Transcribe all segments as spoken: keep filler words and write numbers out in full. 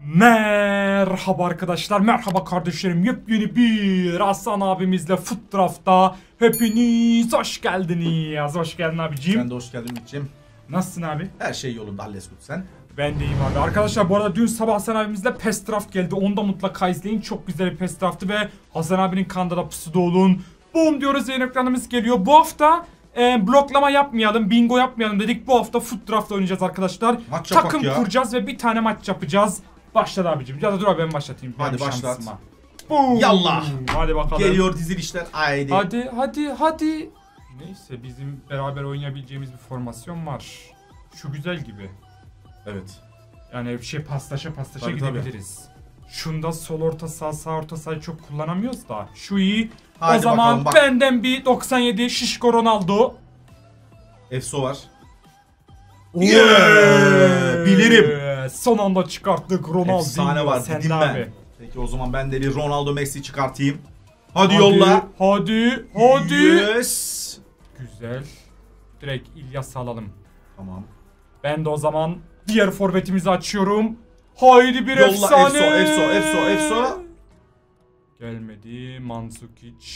Merhaba arkadaşlar, merhaba kardeşlerim. Yepyeni bir Hasan abimizle Foot Draft'ta hepiniz hoş geldiniz. Hoş geldin abiciğim. Sen de hoş geldin Mitch'ciğim. Nasılsın abi? Her şey yolunda, alles gut sen. Ben de iyiyim abi. Arkadaşlar bu arada dün sabah Hasan abimizle PES Draft geldi. Onu da mutlaka izleyin. Çok güzel bir PES Draft'tı ve Hasan abinin kanalında da pusuda olun. Boom diyoruz, yayın ekranımız geliyor. Bu hafta e, bloklama yapmayalım, bingo yapmayalım dedik. Bu hafta Foot Draft oynayacağız arkadaşlar. Maç Takım ya. kuracağız ve bir tane maç yapacağız. Başladı abicim. Ya da dur abi ben başlatayım. Hadi Benim başlat. şansıma. Boom. Yallah. Hadi bakalım. Geliyor dizilişler. Haydi. Hadi hadi hadi. Neyse bizim beraber oynayabileceğimiz bir formasyon var. Şu güzel gibi. Evet. Yani bir şey paslaşa paslaşa Tabii, gidebiliriz. Tabii. Şunda sol orta sağ sağ orta sahayı çok kullanamıyoruz da. Şu iyi. Hadi o zaman bakalım, bak. benden bir doksan yedi Şişko Ronaldo. Efso var. Yeah! Bilirim. Son anda çıkarttık Ronaldo. Efsane var dedim ben. Abi. Peki o zaman ben de bir Ronaldo Messi çıkartayım. Hadi, hadi yolla. Hadi hadi. Yes. Güzel. Direkt İlyas'ı alalım. Tamam. Ben de o zaman diğer forvetimizi açıyorum. Haydi bir yolla, efsane. Efso, Efso, Efso, Efso. Gelmedi. Mandzukic.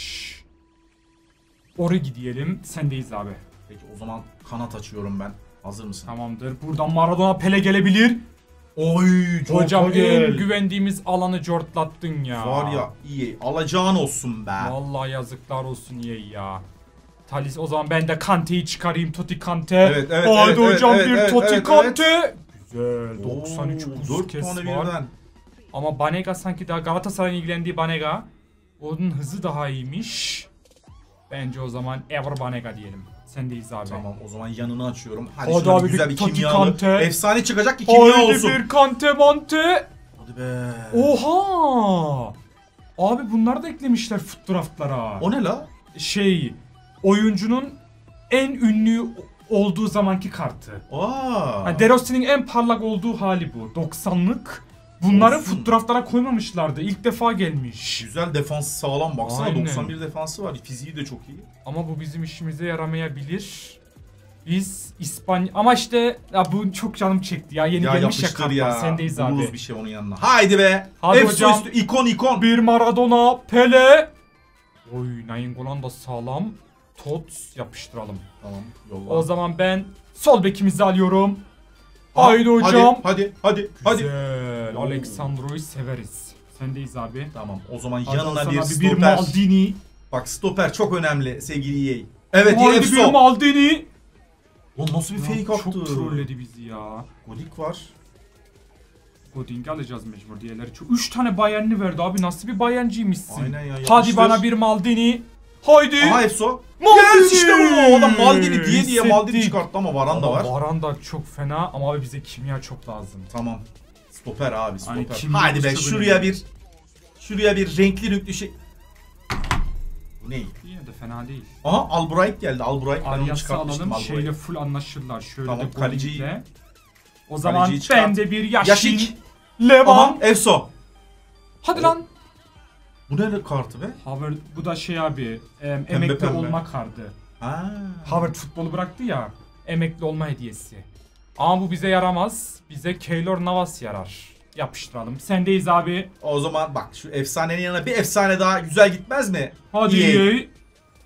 Origi diyelim. Sendeyiz abi. Peki o zaman kanat açıyorum ben. Hazır mısın? Tamamdır. Buradan Maradona, Pele gelebilir. Oy çok Hocam güzel. en güvendiğimiz alanı cortlattın ya. Var ya iyi. Alacağın olsun be. Vallahi yazıklar olsun iyi ya. Talis o zaman ben de Kante'yi çıkarayım. Totti Kante. Evet evet. Haydi evet, hocam evet, bir evet, Totti evet, Kante. Evet. Güzel. doksan üç dört tane var. birden. Ama Banega sanki daha Galatasaray'ın ilgilendiği Banega. Onun hızı daha iyiymiş. Bence o zaman Ever Banega diyelim. Sendeyiz abi. Tamam o zaman yanını açıyorum. Hadi, Hadi şuna abi, bir güzel bir bir Totti kimyalı. Kante. Efsane çıkacak ki kimya Haydi olsun. bir Kante Mante. Hadi be. Oha. Abi bunları da eklemişler Foot Draft'lara. O ne la? Şey, oyuncunun en ünlü olduğu zamanki kartı. Aa. Yani De Rossi'nin en parlak olduğu hali bu. doksanlık. Bunları Olsun. Foot Draft'lara koymamışlardı. İlk defa gelmiş. Güzel defans sağlam baksana. Aynen. doksan bir defansı var. Fiziği de çok iyi. Ama bu bizim işimize yaramayabilir. Biz İspanya... Ama işte ya bu çok canım çekti ya. Yeni Ya gelmiş ya yapıştır kartlar. ya. Sendeyiz abi. Buluruz bir şey onun yanına. Haydi be. Hadi Efso hocam. üstü. İkon ikon. Bir Maradona, Pele. Oy, Nainggolan da sağlam. Tots yapıştıralım. Tamam yolla. O zaman ben sol bekimizi alıyorum. Ha, Haydi hocam. Hadi hadi hadi. Güzel. Oo. Alexandro'yu severiz. Sendeyiz abi. Tamam o zaman Hadi yanına Hasan bir abi, stoper. bir Maldini. Bak stoper çok önemli sevgili E A. Evet Haydi Efso. bir Maldini. Lan nasıl bir Ya fake attı? çok trolledi bizi ya. Golik var. Goding'i alacağız mecbur diğerleri. Çok üç tane Bayern'i verdi abi. Nasıl bir Bayern'ciymişsin? Aynen ya. Hadi yapıştır. bana bir Maldini. Haydi. Aha Efso. Maldini. Yes işte bu. Adam Maldini diye diye Hissettik. Maldini çıkarttı ama Varan da var. Varan da çok fena ama abi bize kimya çok lazım. Tamam. Stoper abi stoper. Hani kimya Hadi be olsa şuraya böyle. bir şuraya bir renkli renkli şey. Bu ne? Yine de fena değil. Aha Albright geldi. Albright ben onu Aryas'ı çıkartmıştım alalım. Şeyle Albright'ı. full anlaşırlar. Şöyle Tamam, de kaleciyi- Goding'le. O zaman kaleciyi çıkart. ben de bir Yaşin. Yaşik. Levan. Aha Efso. Hadi O- lan. Bu ne kartı be? Havert, bu da şey abi. E, emekli pembe. olma kartı. Ha. Havert futbolu bıraktı ya. Emekli olma hediyesi. Ama bu bize yaramaz. Bize Keylor Navas yarar. Yapıştıralım. Sendeyiz abi. O zaman bak şu efsanenin yanına bir efsane daha güzel gitmez mi? Hadi. E A. E A.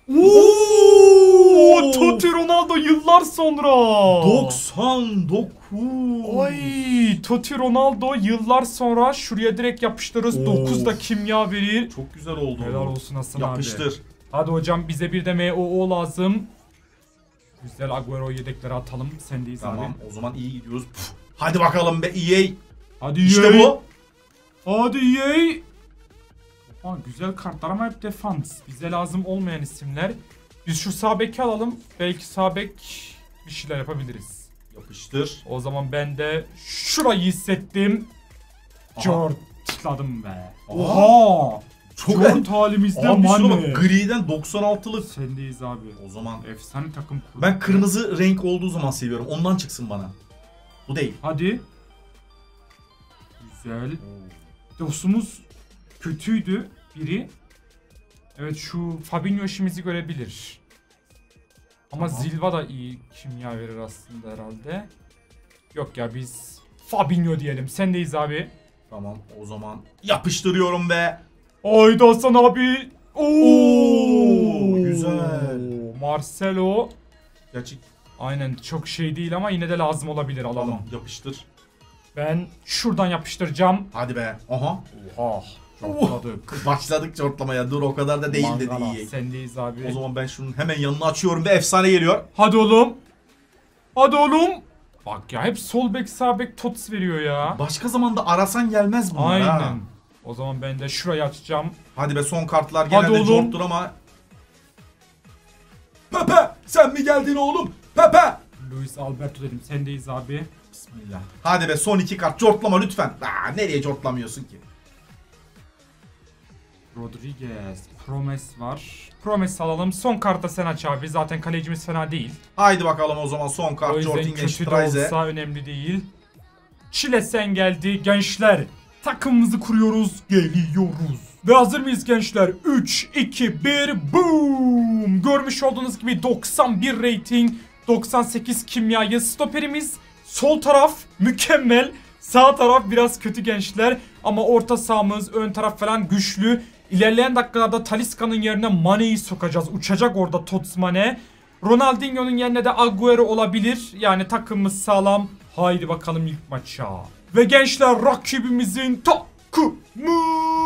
Ooo! Totti Ronaldo yıllar sonra. doksan dokuz. Ay, Totti Ronaldo yıllar sonra şuraya direkt yapıştırırız. Oo. dokuzda kimya verir. Çok güzel oldu. Helal olsun Hasan abi. Yapıştır. Hadi hocam bize bir de M O O lazım. Güzel Agüero yedekleri atalım. Sendeyiz Tamam abi. o zaman iyi gidiyoruz. Puf. Hadi bakalım be E A. Hadi İşte E A. bu. Hadi E A. Aa, güzel kartlar ama hep defans. Bize lazım olmayan isimler. Biz şu sağ beki alalım. Belki sağ bek bir şeyler yapabiliriz. Yapıştır. O zaman ben de şurayı hissettim. Aha. Cortladım be. Aha. Oha. Çok Cort halimizde Abi şuna Mane. bak griden doksan altılık. Sendeyiz abi. O zaman Efsane takım kurduk. ben kırmızı renk olduğu zaman seviyorum. Ondan çıksın bana. Bu değil. Hadi. Güzel. Dostumuz kötüydü biri. Evet şu Fabinho işimizi görebilir. Ama Tamam. Silva da iyi kimya verir aslında herhalde. Yok ya biz Fabinho diyelim. Sendeyiz abi. Tamam o zaman yapıştırıyorum ve. Haydi Hasan abi. Oo, Oo, güzel. Marcelo. Gerçek. Aynen çok şey değil ama yine de lazım olabilir, alalım. Tamam yapıştır. Ben şuradan yapıştıracağım. Hadi be. Aha. Oha. Çortladık. Başladık çortlamaya. Dur o kadar da değil Mangala, dedi. sendeyiz abi. O zaman ben şunun hemen yanına açıyorum ve efsane geliyor. Hadi oğlum. Hadi oğlum. Bak ya hep sol bek sağ bek tots veriyor ya. Başka zamanda arasan gelmez bunlar. Aynen. Ha. O zaman ben de şurayı açacağım. Hadi be son kartlar Hadi genelde oğlum. corttur ama. Pepe sen mi geldin oğlum? Pepe. Luis Alberto dedim, sendeyiz abi. Bismillah. Hadi be son iki kart cortlama lütfen. Aa, nereye cortlamıyorsun ki? Rodriguez. Promes var. Promes alalım. Son kartta sen aç abi. Zaten kalecimiz fena değil. Haydi bakalım o zaman son O kart yüzden Jordan kötü de Streise. olsa önemli değil. Çile sen geldi gençler. Takımımızı kuruyoruz, geliyoruz. Ve hazır mıyız gençler? üç, iki, bir, boom! Görmüş olduğunuz gibi doksan bir rating, doksan sekiz kimyayı. Stoperimiz sol taraf mükemmel. Sağ taraf biraz kötü gençler. Ama orta sahamız, ön taraf falan güçlü. İlerleyen dakikalarda Talisca'nın yerine Mane'yi sokacağız. Uçacak orada Tots Mane. Ronaldinho'nun yerine de Agüero olabilir. Yani takımımız sağlam. Haydi bakalım ilk maça. Ve gençler rakibimizin takımı.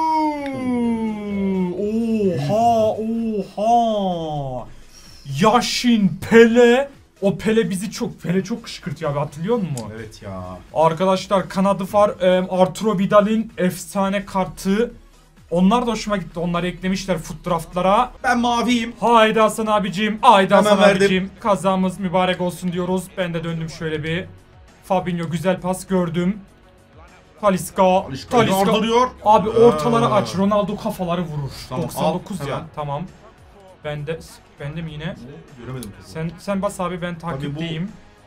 Oha oha. Yashin, Pele. O Pele bizi çok Pele çok kışkırtıyor abi, hatırlıyor musun? Evet ya. Arkadaşlar kanadı var. e, Arturo Vidal'in efsane kartı. Onlar da hoşuma gitti. Onları eklemişler foot draftlara. Ben maviyim. Haydi Hasan abicim. Haydi Hemen Hasan verdim. abicim. Kazamız mübarek olsun diyoruz. Ben de döndüm şöyle bir. Fabinho güzel pas gördüm. Talisca. Talisca Talisca. yardırıyor. Abi Ee. ortaları aç. Ronaldo kafaları vurur. Tamam, doksan dokuz al, ya. hemen. Tamam. Ben de ben de mi yine? Göremedim. Sen sen bas abi, ben takipteyim.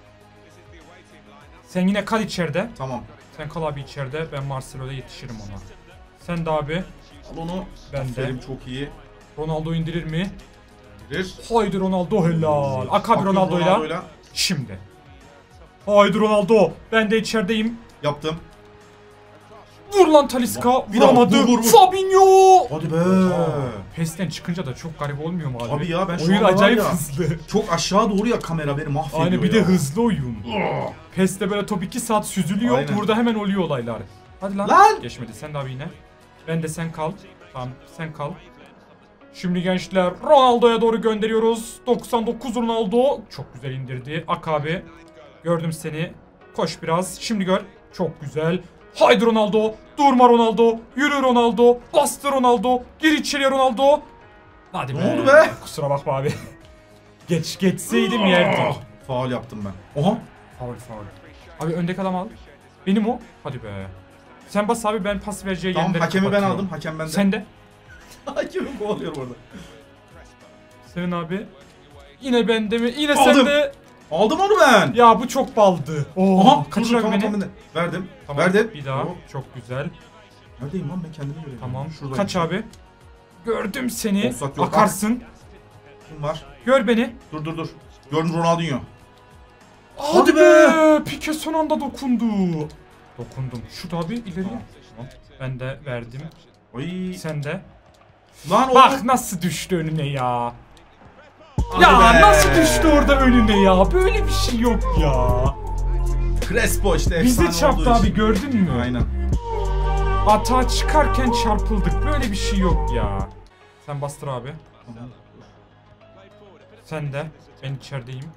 Sen yine kal içeride. Tamam. Sen kal abi içeride. Ben Marcelo'da yetişirim ona. Sen de abi. Al onu. Ben de. Aferin, çok iyi. Ronaldo indirir mi? Bilir. Haydi Ronaldo, helal. Akabi Akıyor Ronaldo'yla. Ronaldo'yla. Şimdi. Haydi Ronaldo. Ben de içerideyim. Yaptım. Vur lan Talisca. Bir daha, Vuramadı. vur, vur, vur. Fabinho. Hadi be. Pes'ten çıkınca da çok garip olmuyor mu abi? Tabii ya, ben şu oyun anda var acayip ya, hızlı. Çok aşağı doğru ya kamera beni mahvediyor. Aynen, bir ya. de hızlı oyun. Pes'te böyle top iki saat süzülüyor. Aynen. Burada hemen oluyor olaylar. Hadi lan. Lan! Geçmedi. Sen de abi yine. Ben de sen kal. Tamam sen kal. Şimdi gençler Ronaldo'ya doğru gönderiyoruz. doksan dokuz Ronaldo. Çok güzel indirdi. Akabi. Gördüm seni. Koş biraz. Şimdi gör. Çok güzel. Haydi Ronaldo. Durma Ronaldo. Yürü Ronaldo. Bastı Ronaldo. Gir içeriye Ronaldo. Hadi Ne be. oldu be? Kusura bakma abi. Geç geçseydim yerdik. Faul yaptım ben. Oha. Faul faul. Abi öndeki adam al. Benim o. Hadi be. Sen bas abi, ben pas vereceği Tamam, yerleri hakemi ben kapatıyorum. aldım. Hakem bende. Sen de. Hakemi kovalıyorum orada. Senin abi. Yine bende mi? Yine Aldım. sende. Aldım onu ben. Ya bu çok baldı. Oo, Aha. kaçır dur, abi tamam, beni. tamam, ben de. Verdim. Tamam, Verdim. bir daha. Oh. Çok güzel. Neredeyim lan, ben kendimi görüyorum. Tamam. Şuradayım. Kaç abi. Gördüm seni. Offside yok. Akarsın. Kim var? Gör beni. Dur dur dur. Gördüm Ronaldinho. Hadi, Hadi be. be. Pique son anda dokundu. Dokundum. Şut abi ileri. Tamam. Tamam. Ben de verdim. Ay. Sen de. Lan Bak oğlum. nasıl düştü önüne ya. Hadi Ya be. nasıl düştü orada önüne ya? Böyle bir şey yok ya. Crespo işte Bize efsane çarptı olduğu abi, için. gördün mü? Aynen. Atağa çıkarken çarpıldık. Böyle bir şey yok ya. Sen bastır abi. Tamam. Sen de. Ben içerideyim.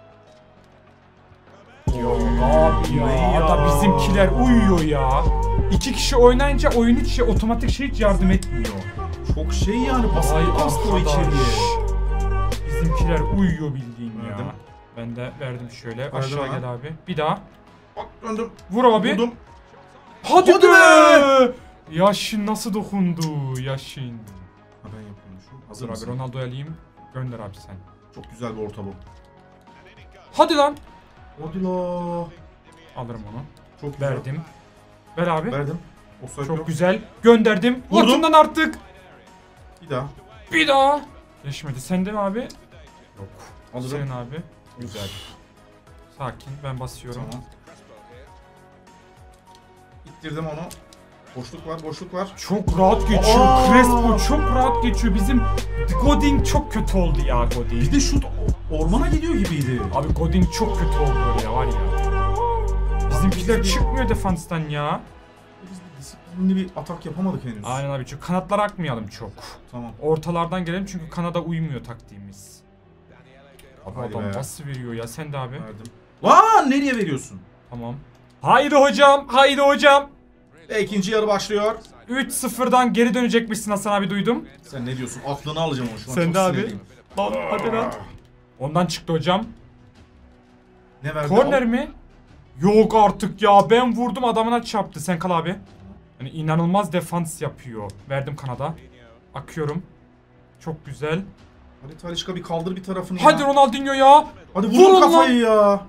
Yok abi ya. ya. Ada bizimkiler uyuyor ya. İki kişi oynayınca oyun hiç şey, otomatik şey hiç yardım etmiyor. Çok şey yani, basit Ay bir bastı o arkadaş. içeriye. Bizimkiler uyuyor bildiğin ya. Verdim. Ben de verdim şöyle. Verdim Aşağı ha. gel abi. Bir daha. Bak döndüm. Vur abi. Vurdum. Hadi, Hadi be! be! Yaşin nasıl dokundu? Yaşin. Ha, ben yapıyormuşum. Hazır Dur abi, mısın? Ronaldo'yu alayım. Gönder abi sen. Çok güzel bir orta bu. Hadi lan. Hadi la. Alırım onu. Çok güzel. Verdim. Ver abi. Verdim. Offside Çok yok. güzel. Gönderdim. Vurdum. Hortumdan artık. Bir daha. Bir daha. Geçmedi. Sende mi abi? Yok. Alırım. Senin abi. Güzel. Sakin. Ben basıyorum. Tamam. İttirdim onu. Boşluk var, boşluk var. Çok rahat geçiyor. Aa! Crespo çok rahat geçiyor. Bizim Godin çok kötü oldu ya Godin. Bir de şut ormana gidiyor gibiydi. Abi Godin çok kötü oldu ya var ya. Bizimkiler çıkmıyor defanstan ya. Biz bir disiplinli bir atak yapamadık henüz. Aynen abi, çünkü kanatlara akmayalım çok. Tamam. Ortalardan gelelim çünkü kanada uymuyor taktiğimiz. Abi Haydi adam be. nasıl veriyor ya, sen de abi. Verdim. Lan nereye veriyorsun? Tamam. Haydi hocam, haydi hocam. Ve ikinci yarı başlıyor. üç sıfırdan geri dönecekmişsin Hasan abi, duydum. Sen ne diyorsun? Aklını alacağım onu şu an. Sen çok de abi. sinirliyim. Lan hadi lan. Ondan çıktı hocam. Ne verdi? Korner mi? Yok artık ya, ben vurdum adamına çarptı. Sen kal abi. Yani inanılmaz defans yapıyor. Verdim kanada. Akıyorum. Çok güzel. Hadi Talisca bir kaldır bir tarafını Hadi ya. Ronaldinho ya. Hadi Vur vurun lan. kafayı ya.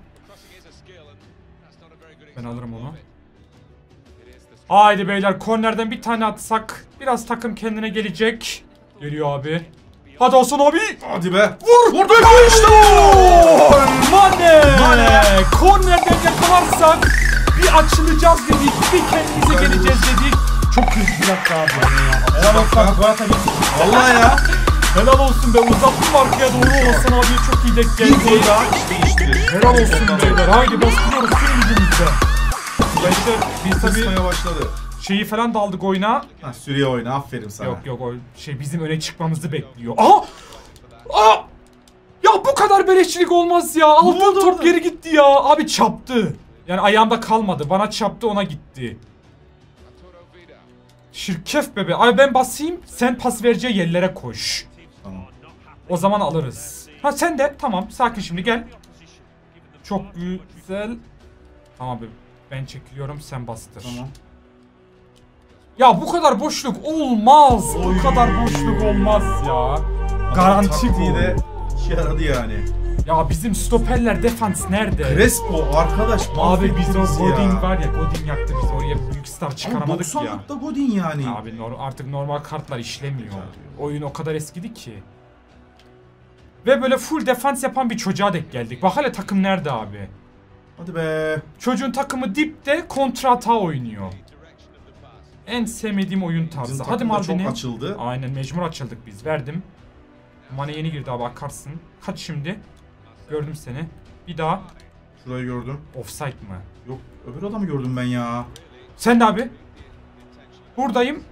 Ben alırım onu. Haydi beyler, kornerden bir tane atsak biraz takım kendine gelecek. Geliyor abi. Hadi Hasan abi. Hadi be. Vur. Vurduk işte. Mane. Mane. Kornerden yakalarsak bir açılacağız dedik. Bir kendimize geleceğiz dedik. Çok hızlı bir dakika abi. Helal olsun abi. Gol atabildik. Vallahi ya. Helal olsun be. Uzattım arkaya doğru. Hasan abiye çok iyi denk Bir geldi. gol daha iş değiştirir. Helal olsun beyler. Haydi bastırıyoruz tüm gücümüzle. Gençler biz tabii Kısmaya başladı. şeyi falan da aldık oyuna. Ha sürüye oyna, aferin sana. Yok yok, o şey bizim öne çıkmamızı bekliyor. Aa! Aa! Ya bu kadar beleşçilik olmaz ya. Aldığım oldu top orada? geri gitti ya. Abi çaptı. Yani ayağımda kalmadı. Bana çaptı, ona gitti. Şirkef bebe. Abi ben basayım. Sen pas vereceği yerlere koş. Tamam. O zaman alırız. Ha sen de. Tamam. Sakin şimdi, gel. Çok güzel. Tamam abi. Ben çekiliyorum. Sen bastır. Tamam. Ya bu kadar boşluk olmaz. Oy. Bu kadar boşluk olmaz ya. Garanti Taktiği bu. de işe yaradı yani. Ya bizim stoperler, defans nerede? Crespo arkadaş. Abi biz o mahvettiniz ya. Godin var ya, Godin yaktı bizi, oraya büyük star Ama çıkaramadık ya. doksanlıkta Godin yani. Abi nor- artık normal kartlar işlemiyor. Oyun o kadar eskidi ki. Ve böyle full defans yapan bir çocuğa denk geldik. Bak hele takım nerede abi? Hadi be. Çocuğun takımı dipte, kontra hata oynuyor. En sevmediğim oyun tarzı. Bizim Hadi takım da çok Maldini. açıldı. Aynen, mecbur açıldık biz. Verdim. Mane yeni girdi abi, akarsın. Kaç şimdi? Gördüm seni. Bir daha. Şurayı gördüm. Offside mı? Yok öbür adamı gördüm ben ya. Sen de abi. Buradayım.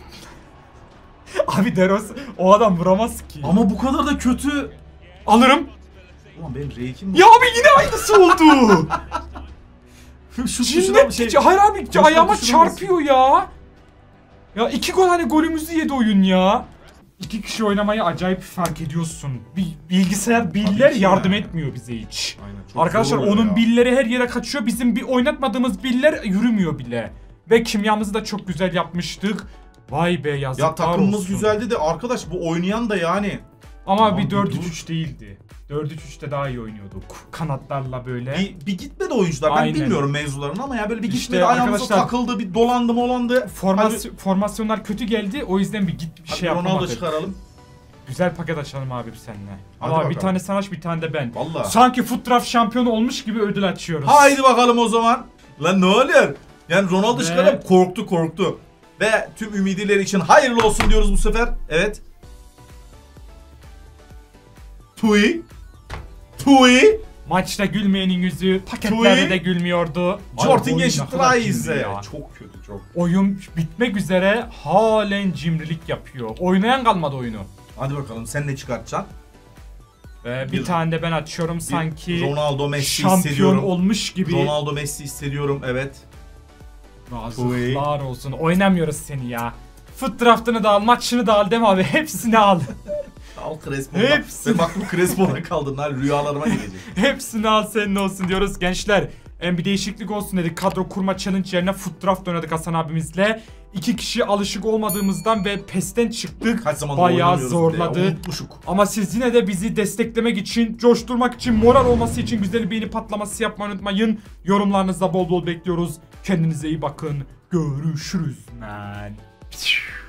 Abi Deros o adam vuramaz ki. Ama bu kadar da kötü. Alırım. Ulan benim R iki'm Ya abi yine aynısı oldu. şu tuşuna Cinnet bir şey. şey, hayır abi Koşma ayağıma tuşuna çarpıyor ya. Ya iki gol, hani golümüzü yedi oyun ya. İki kişi oynamayı acayip fark ediyorsun. Bir bilgisayar biller Tabii ki yardım yani. etmiyor bize hiç. Aynen, çok Arkadaşlar zor oluyor onun ya. billeri her yere kaçıyor. Bizim bir oynatmadığımız biller yürümüyor bile. Ve kimyamızı da çok güzel yapmıştık. Vay be, yazıklar Ya takımımız olsun. güzeldi de arkadaş bu oynayan da yani. Ama Tamam, bir bir dört üç dur. üç değildi. dört üç üçte daha iyi oynuyorduk. Kanatlarla böyle. Bir, bir gitmedi oyuncular. Ben Aynen. bilmiyorum mevzularını ama ya böyle bir İşte gitmedi, ayağımıza arkadaşlar- takıldı, bir dolandı molandı. Formasyon, formasyonlar kötü geldi. O yüzden bir git bir Hadi şey Ronaldo yapamadık. çıkaralım. Güzel paket açalım abi seninle. Hadi Ama bir bakalım. tane sen aç, bir tane de ben. Vallahi. Sanki Foot Draft şampiyonu olmuş gibi ödül açıyoruz. Haydi bakalım o zaman. Lan ne oluyor? Yani Ronaldo Ve- çıkarıp korktu korktu. Ve tüm ümidiler için hayırlı olsun diyoruz bu sefer. Evet. Tui. Tui. Maçta gülmeyenin yüzü, paketlerde Tui. de gülmüyordu. Jortin Ay, geçti oyun ne kadar Trize. cimri ya. Çok kötü çok. Oyun bitmek üzere halen cimrilik yapıyor. Oynayan kalmadı oyunu. Hadi bakalım sen ne çıkartacaksın? Ve bir, Bir- tane de ben açıyorum sanki Ronaldo Messi şampiyon hissediyorum. olmuş gibi. Ronaldo Messi hissediyorum evet. Yazıklar olsun. Oynamıyoruz seni ya. Foot draftını da al, maçını da al, değil mi abi? Hepsini al. Al Crespo'dan. Hepsi. Ve baktım Crespo'da kaldın lan rüyalarıma gelecek. Hepsini al, senin olsun diyoruz gençler. Hem bir değişiklik olsun dedik. Kadro kurma challenge yerine foot draft oynadık Hasan abimizle. İki kişi alışık olmadığımızdan ve PES'ten çıktık. Kaç zamandır Bayağı oynamıyoruz bir de ya, zorladı. unutmuşuk. Ama siz yine de bizi desteklemek için, coşturmak için, moral olması için güzel bir beğeni patlaması yapmayı unutmayın. Yorumlarınızda bol bol bekliyoruz. Kendinize iyi bakın. Görüşürüz. Man.